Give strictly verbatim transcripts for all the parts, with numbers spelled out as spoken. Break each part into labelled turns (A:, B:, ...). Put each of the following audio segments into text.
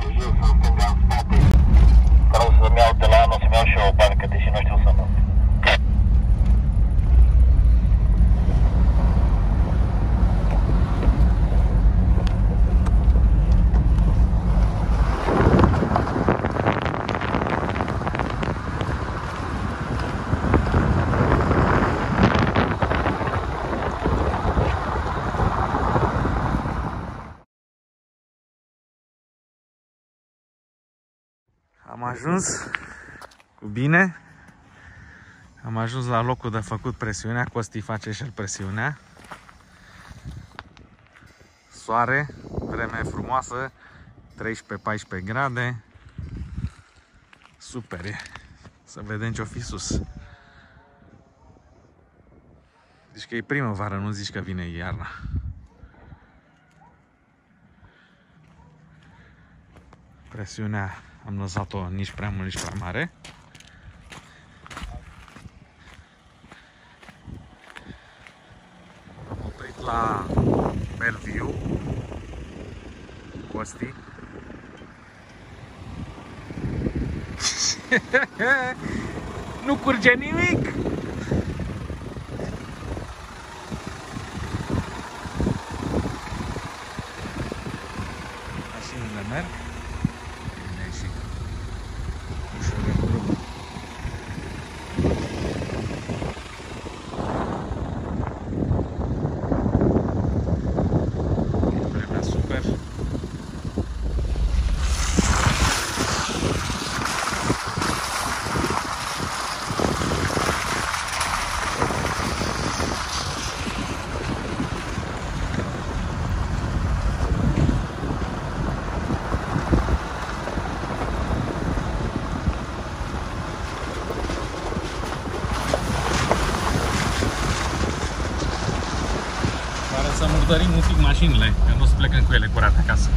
A: jos sau stânga în spate. Vreau să-mi iau de la anul, să-mi iau și eu o barcă, deși nu știu să mă.
B: Am ajuns cu bine, am ajuns la locul de făcut presiunea, Costi face și el presiunea. Soare, vreme frumoasă, treisprezece paisprezece grade, super e, să vedem ce-o fi sus. Zici că e primăvară, nu zici că vine iarna. Presiunea am lăsat-o nici prea mult, nici prea mare. Am oprit la Bellevue, Costi. Nu curge nimic! Mașinile merg. Să murdărim un pic mașinile, că nu o să plecăm cu ele curate acasă.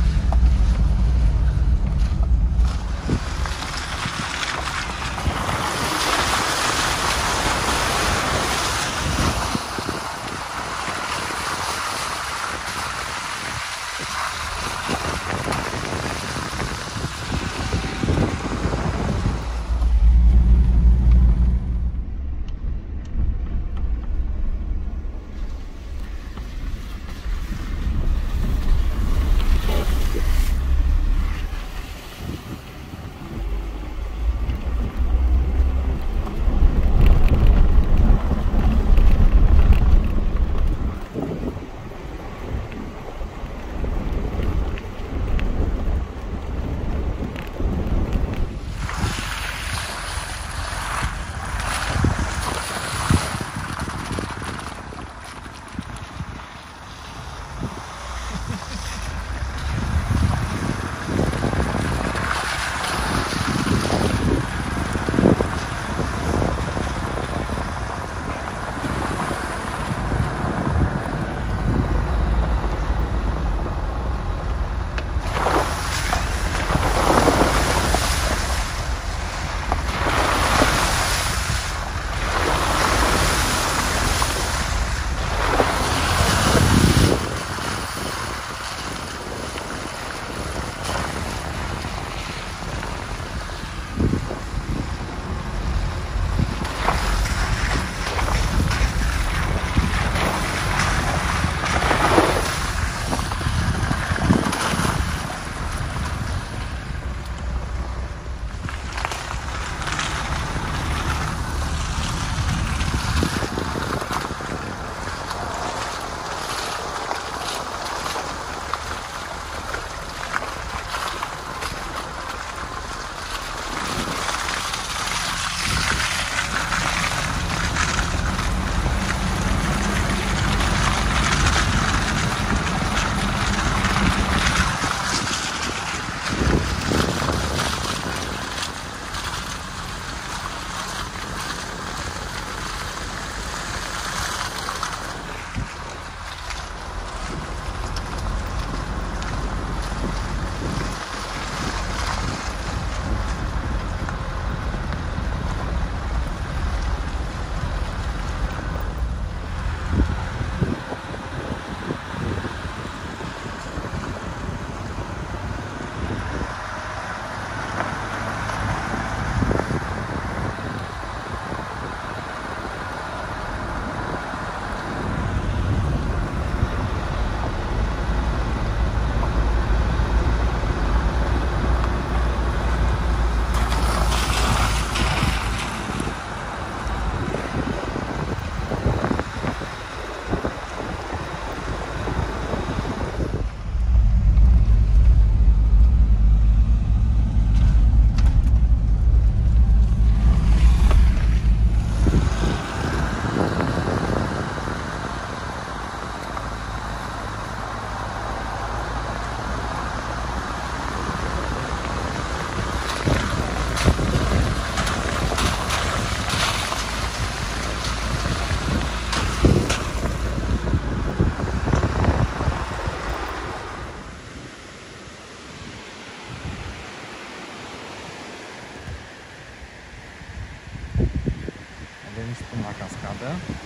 B: nici până la cascadă.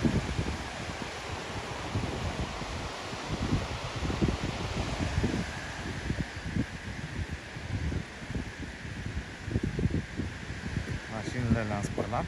B: Mașinile le-am spălat.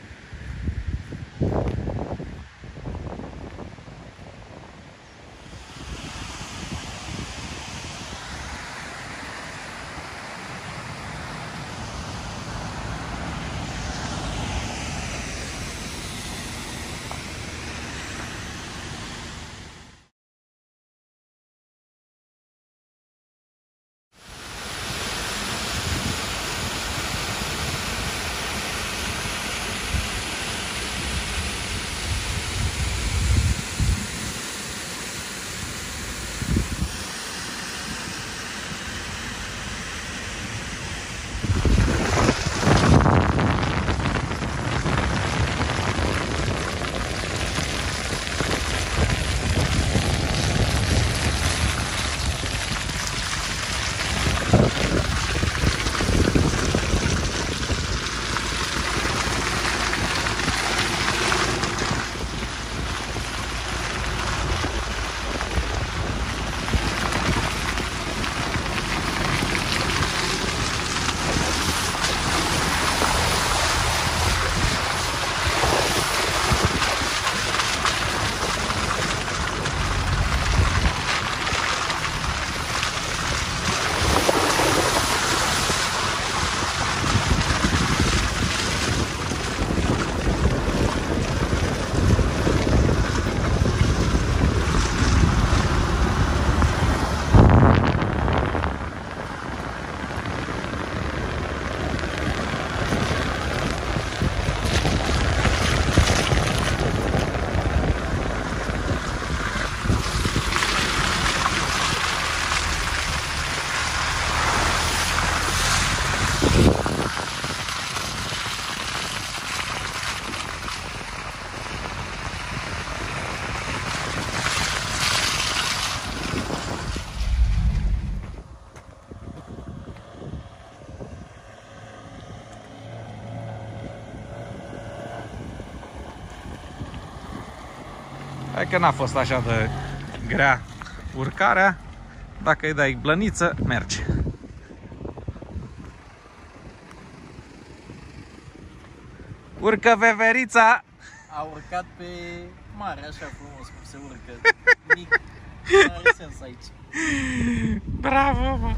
B: Hai că n-a fost așa de grea urcarea. Dacă îi dai blăniță, merge. Urcă veverița!
C: A urcat pe mare, așa frumos cum se urcă. Mic. Nu are sens aici.
B: Bravo, mă!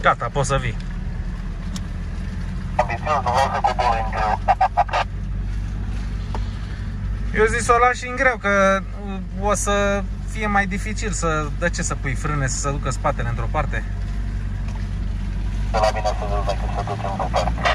B: Gata, poți să vii.
A: Ambițios, nu vreau să cobor în greu.
B: Eu zis să o lași în greu, că o să fie mai dificil să... De ce să pui frâne, să se ducă spatele într-o parte?
A: De la mine să vezi dacă se duce într-o parte.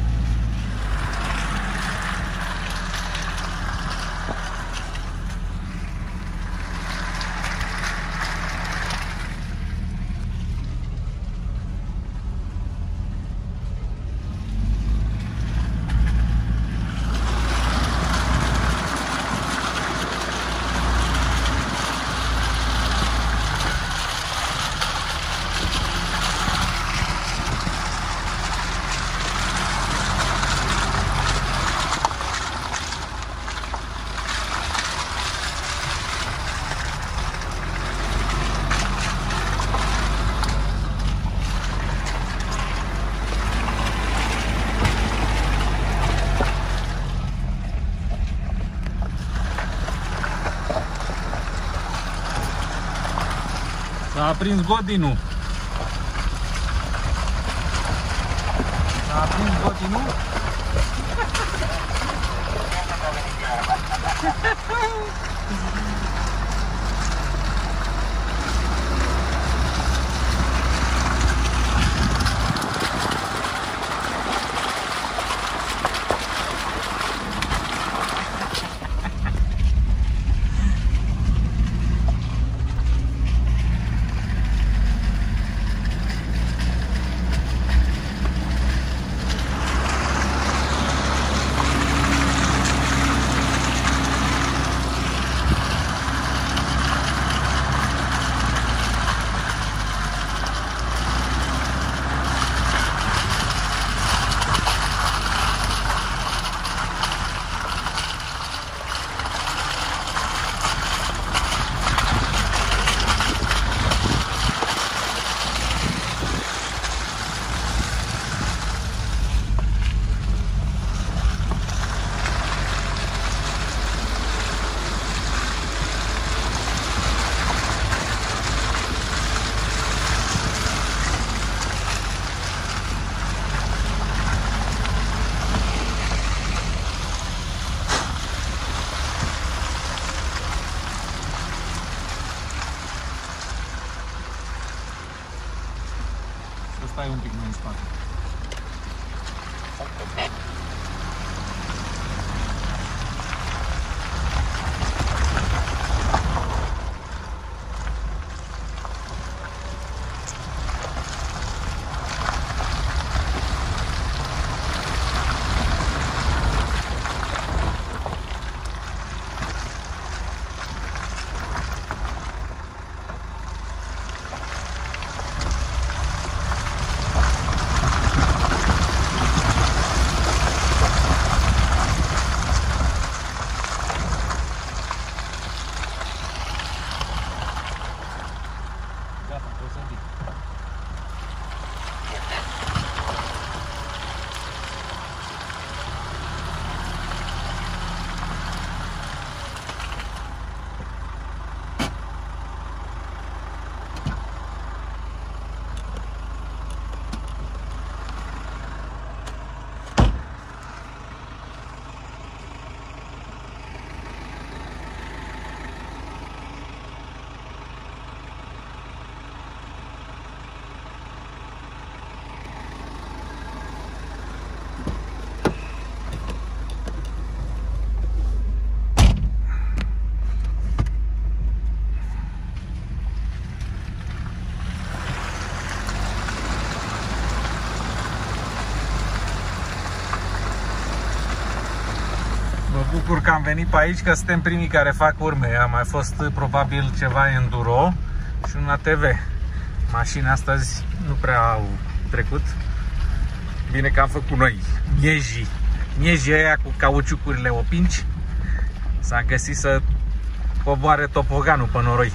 B: S-a aprins godinul. S-a aprins godinul. Stai un pic mai în spate. Mă bucur că am venit pe aici, că suntem primii care fac urme. A mai fost probabil ceva enduro și un A T V. Mașini astăzi nu prea au trecut. Bine că am făcut noi miejii. Miejii aia cu cauciucurile opinci. S-a găsit să coboare topoganul pe noroi.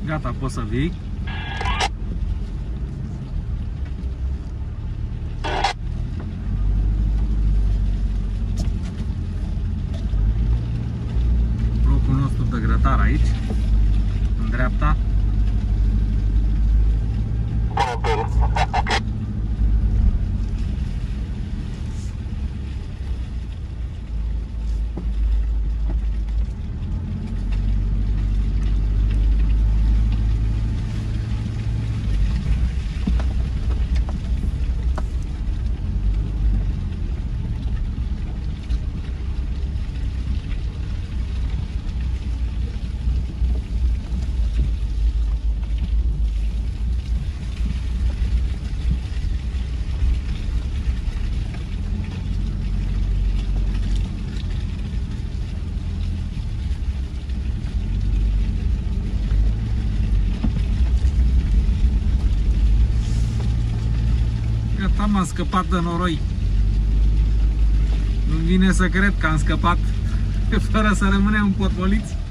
B: Gata, poți să vii. Locul nostru de grătar aici, în dreapta. Gata, m-am scăpat de noroi. Nu vine să cred că am scăpat fără să rămânem potoliți.